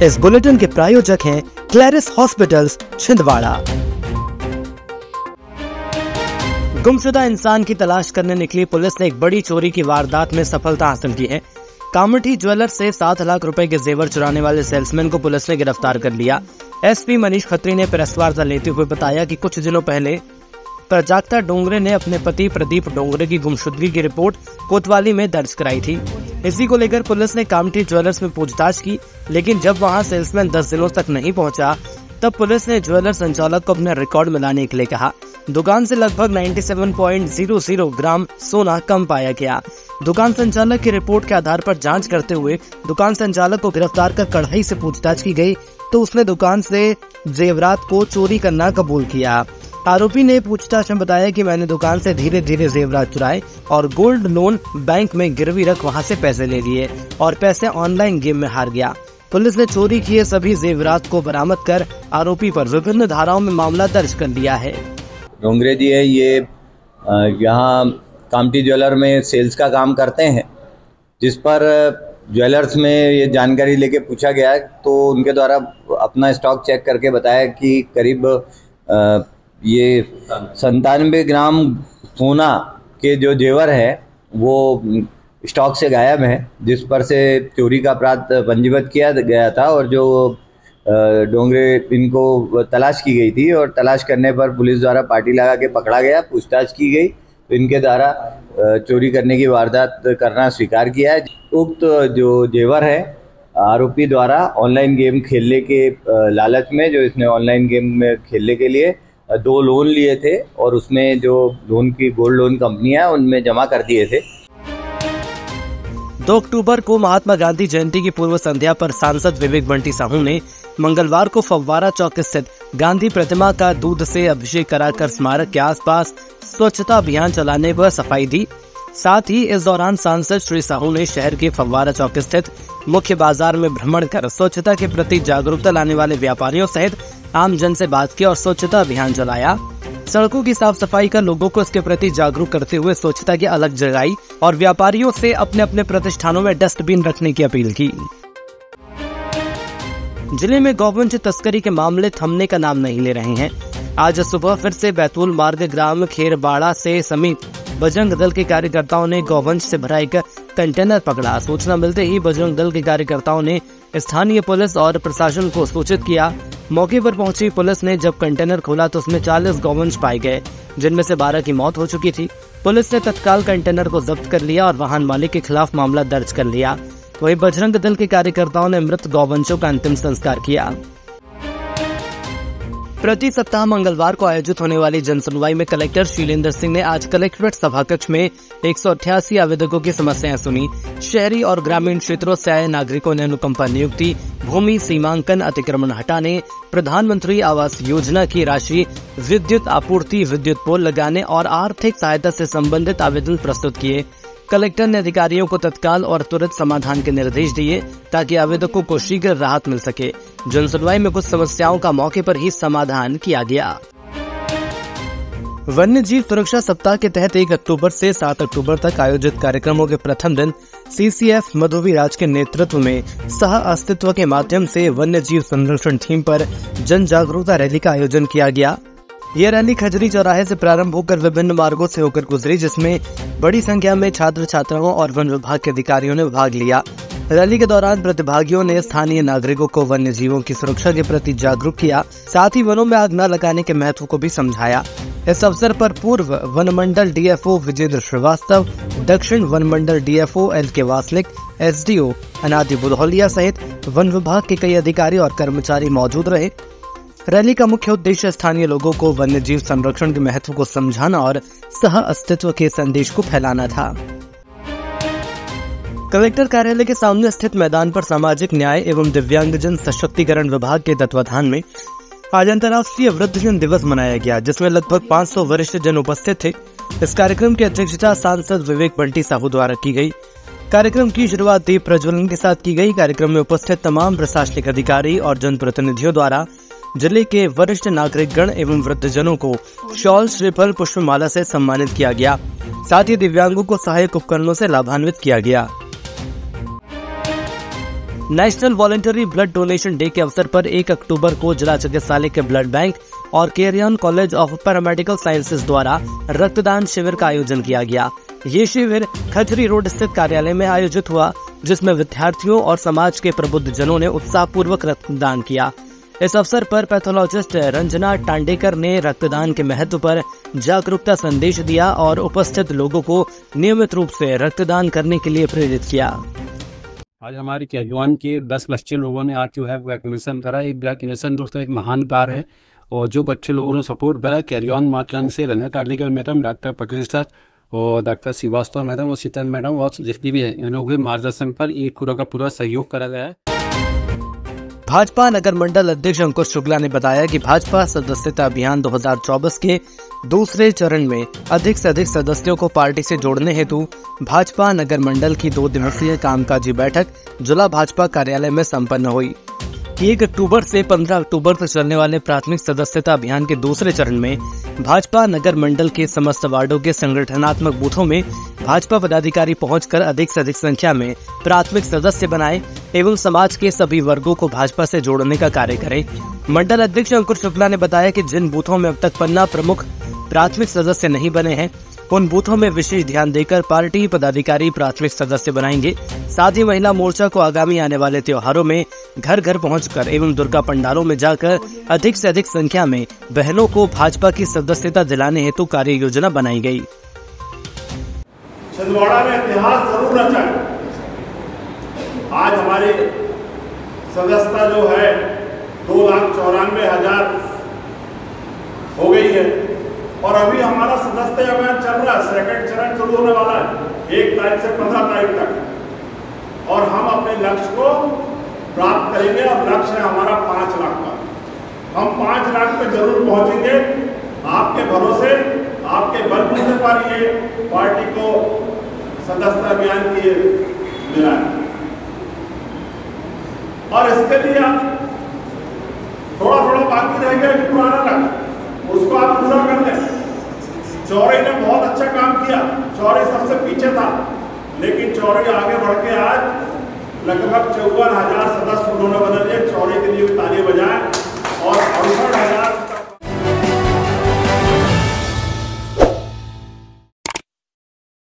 इस बुलेटिन के प्रायोजक हैं क्लैरिस हॉस्पिटल्स छिंदवाड़ा। गुमशुदा इंसान की तलाश करने निकली पुलिस ने एक बड़ी चोरी की वारदात में सफलता हासिल की है। कामठी ज्वेलर्स से 7 लाख रुपए के जेवर चुराने वाले सेल्समैन को पुलिस ने गिरफ्तार कर लिया। एसपी मनीष खत्री ने प्रेस वार्ता लेते हुए बताया कि कुछ दिनों पहले प्रजाक्ता डोंगरे ने अपने पति प्रदीप डोंगरे की गुमशुदगी की रिपोर्ट कोतवाली में दर्ज कराई थी। इसी को लेकर पुलिस ने कामठी ज्वेलर्स में पूछताछ की, लेकिन जब वहां सेल्समैन 10 दिनों तक नहीं पहुंचा, तब पुलिस ने ज्वेलर संचालक को अपने रिकॉर्ड मिलाने के लिए कहा। दुकान से लगभग 97.00 ग्राम सोना कम पाया गया। दुकान संचालक की रिपोर्ट के आधार पर जांच करते हुए दुकान संचालक को गिरफ्तार कर कड़ाई से पूछताछ की गई, तो उसने दुकान से जेवरात को चोरी करना कबूल किया। आरोपी ने पूछताछ में बताया कि मैंने दुकान से धीरे धीरे जेवरात चुराए और गोल्ड लोन बैंक में गिरवी रख वहां से पैसे ले लिए और पैसे ऑनलाइन गेम में हार गया। पुलिस ने चोरी किए सभी जेवरात को बरामद कर आरोपी पर विभिन्न धाराओं में मामला दर्ज कर लिया है। डोंगरे जी है, ये यहाँ कामठी ज्वेलर में सेल्स का काम करते हैं, जिस पर ज्वेलर्स में ये जानकारी लेके पूछा गया तो उनके द्वारा अपना स्टॉक चेक करके बताया कि करीब ये 97 ग्राम सोना के जो जेवर है वो स्टॉक से गायब है, जिस पर से चोरी का अपराध पंजीबद्ध किया गया था और जो डोंगरे इनको तलाश की गई थी और तलाश करने पर पुलिस द्वारा पार्टी लगा के पकड़ा गया, पूछताछ की गई तो इनके द्वारा चोरी करने की वारदात करना स्वीकार किया है। उक्त जो जेवर है आरोपी द्वारा ऑनलाइन गेम खेलने के लालच में, जो इसने ऑनलाइन गेम में खेलने के लिए 2 लोन लिए थे और उसमें जो लोन की गोल्ड लोन कंपनियां उनमें जमा कर दिए थे। 2 अक्टूबर को महात्मा गांधी जयंती की पूर्व संध्या पर सांसद विवेक बंटी साहू ने मंगलवार को फव्वारा चौक स्थित गांधी प्रतिमा का दूध से अभिषेक कराकर स्मारक के आसपास स्वच्छता अभियान चलाने पर सफाई दी। साथ ही इस दौरान सांसद श्री साहू ने शहर के फव्वारा चौक स्थित मुख्य बाजार में भ्रमण कर स्वच्छता के प्रति जागरूकता लाने वाले व्यापारियों सहित आम जन से बात की और स्वच्छता अभियान चलाया। सड़कों की साफ सफाई कर लोगों को इसके प्रति जागरूक करते हुए स्वच्छता की अलग जगाई और व्यापारियों से अपने अपने प्रतिष्ठानों में डस्टबिन रखने की अपील की। जिले में गौवंश तस्करी के मामले थमने का नाम नहीं ले रहे हैं। आज सुबह फिर से बैतूल मार्ग ग्राम खेरबाड़ा से समीप बजरंग दल के कार्यकर्ताओं ने गौवंश से भरा एक कंटेनर पकड़ा। सूचना मिलते ही बजरंग दल के कार्यकर्ताओं ने स्थानीय पुलिस और प्रशासन को सूचित किया। मौके पर पहुंची पुलिस ने जब कंटेनर खोला तो उसमें 40 गौवंश पाए गए, जिनमें से 12 की मौत हो चुकी थी। पुलिस ने तत्काल कंटेनर को जब्त कर लिया और वाहन मालिक के खिलाफ मामला दर्ज कर लिया। वहीं बजरंग दल के कार्यकर्ताओं ने मृत गौवंशों का अंतिम संस्कार किया। प्रति सप्ताह मंगलवार को आयोजित होने वाली जनसुनवाई में कलेक्टर शीलेंद्र सिंह ने आज कलेक्ट्रेट सभाकक्ष में 188 आवेदकों की समस्याएं सुनी। शहरी और ग्रामीण क्षेत्रों से आए नागरिकों ने अनुकंपा नियुक्ति, भूमि सीमांकन, अतिक्रमण हटाने, प्रधानमंत्री आवास योजना की राशि, विद्युत आपूर्ति, विद्युत पोल लगाने और आर्थिक सहायता से संबंधित आवेदन प्रस्तुत किए। कलेक्टर ने अधिकारियों को तत्काल और त्वरित समाधान के निर्देश दिए ताकि आवेदकों को शीघ्र राहत मिल सके। जनसुनवाई में कुछ समस्याओं का मौके पर ही समाधान किया गया। वन्य जीव सुरक्षा सप्ताह के तहत 1 अक्टूबर से 7 अक्टूबर तक आयोजित कार्यक्रमों के प्रथम दिन सीसीएफ मधुवीराज के नेतृत्व में सह अस्तित्व के माध्यम से वन्य जीव संरक्षण थीम पर जन जागरूकता रैली का आयोजन किया गया। यह रैली खजरी चौराहे से प्रारंभ होकर विभिन्न मार्गों से होकर गुजरी, जिसमें बड़ी संख्या में छात्र छात्राओं और वन विभाग के अधिकारियों ने भाग लिया। रैली के दौरान प्रतिभागियों ने स्थानीय नागरिकों को वन्य जीवों की सुरक्षा के प्रति जागरूक किया, साथ ही वनों में आग न लगाने के महत्व को भी समझाया। इस अवसर पर पूर्व वन मंडल डीएफओ विजेंद्र श्रीवास्तव, दक्षिण वन मंडल DFO L K. Wasnik, SDO Anadi Budhauliya सहित वन विभाग के कई अधिकारी और कर्मचारी मौजूद रहे। रैली का मुख्य उद्देश्य स्थानीय लोगों को वन्य जीव संरक्षण के महत्व को समझाना और सह अस्तित्व के संदेश को फैलाना था। कलेक्टर कार्यालय के सामने स्थित मैदान पर सामाजिक न्याय एवं दिव्यांगजन सशक्तिकरण विभाग के तत्वाधान में आज अंतर्राष्ट्रीय वृद्धजन दिवस मनाया गया, जिसमें लगभग 500 वरिष्ठ जन उपस्थित थे। इस कार्यक्रम की अध्यक्षता सांसद विवेक बंटी साहू द्वारा की गई। कार्यक्रम की शुरुआत दीप प्रज्वलन के साथ की गई। कार्यक्रम में उपस्थित तमाम प्रशासनिक अधिकारी और जनप्रतिनिधियों द्वारा जिले के वरिष्ठ नागरिकगण एवं वृद्धजनों को शॉल, श्रीफल, पुष्पमाला से सम्मानित किया गया। साथ ही दिव्यांगों को सहायक उपकरणों से लाभान्वित किया गया। National voluntary blood donation day के अवसर पर 1 अक्टूबर को जिला चिकित्सालय के ब्लड बैंक और केरियन कॉलेज ऑफ पैरामेडिकल साइंसेज द्वारा रक्तदान शिविर का आयोजन किया गया। ये शिविर खजरी रोड स्थित कार्यालय में आयोजित हुआ, जिसमें विद्यार्थियों और समाज के प्रबुद्ध जनों ने उत्साहपूर्वक रक्तदान किया। इस अवसर पर पैथोलॉजिस्ट रंजना टांडेकर ने रक्तदान के महत्व पर जागरूकता संदेश दिया और उपस्थित लोगों को नियमित रूप से रक्तदान करने के लिए प्रेरित किया। आज हमारे केरियन के 10 बच्चे लोगों ने आज जो है वैक्सीनेशन करा। एक वैक्सीनेशन दोस्तों एक महान कार्य है और जो बच्चे लोगों ने सपोर्ट करा केरियन मातरंग से Ranjana Tandekar madam, doctor Patel sir और डॉक्टर श्रीवास्तव मैडम और शीतल मैडम और जितनी भी है इन लोगों के मार्गदर्शन पर एक पूरा सहयोग करा गया है। भाजपा नगर मंडल अध्यक्ष अंकुश शुक्ला ने बताया कि भाजपा सदस्यता अभियान 2024 के दूसरे चरण में अधिक से अधिक सदस्यों को पार्टी से जोड़ने हेतु भाजपा नगर मंडल की 2 दिवसीय कामकाजी बैठक जिला भाजपा कार्यालय में संपन्न हुई। 1 अक्टूबर से 15 अक्टूबर तक चलने वाले प्राथमिक सदस्यता अभियान के दूसरे चरण में भाजपा नगर मंडल के समस्त वार्डों के संगठनात्मक बूथों में भाजपा पदाधिकारी पहुंचकर अधिक से अधिक संख्या में प्राथमिक सदस्य बनाए एवं समाज के सभी वर्गों को भाजपा से जोड़ने का कार्य करें। मंडल अध्यक्ष अंकुश शुक्ला ने बताया कि जिन बूथों में अब तक 15 प्रमुख प्राथमिक सदस्य नहीं बने हैं, उन बूथों में विशेष ध्यान देकर पार्टी पदाधिकारी प्राथमिक सदस्य बनाएंगे। साथ ही महिला मोर्चा को आगामी आने वाले त्योहारों में घर घर पहुंचकर एवं दुर्गा पंडालों में जाकर अधिक से अधिक संख्या में बहनों को भाजपा की सदस्यता दिलाने हेतु कार्य योजना बनाई गई। छिंदवाड़ा में इतिहास जरूर रचा है। आज हमारी सदस्यता जो है 2,94,000 हो गई है और अभी हमारा सदस्यता अभियान चल रहा है। सेकंड चरण शुरू होने वाला है 1 तारीख से 15 तारीख तक और हम अपने लक्ष्य को प्राप्त करेंगे और लक्ष्य है हमारा 5 लाख का। हम 5 लाख पे जरूर पहुंचेंगे। आपके भरोसे, आपके बलबूते पर ये पार्टी को सदस्यता अभियान की मिला है और इसके लिए आप थोड़ा बाकी रह गया पुराना लक्ष्य, उसको आप पूरा कर दें। चौरे ने बहुत अच्छा काम किया, चौरे सबसे पीछे था, लेकिन चौरे आगे बढ़ के आज लगभग 54,000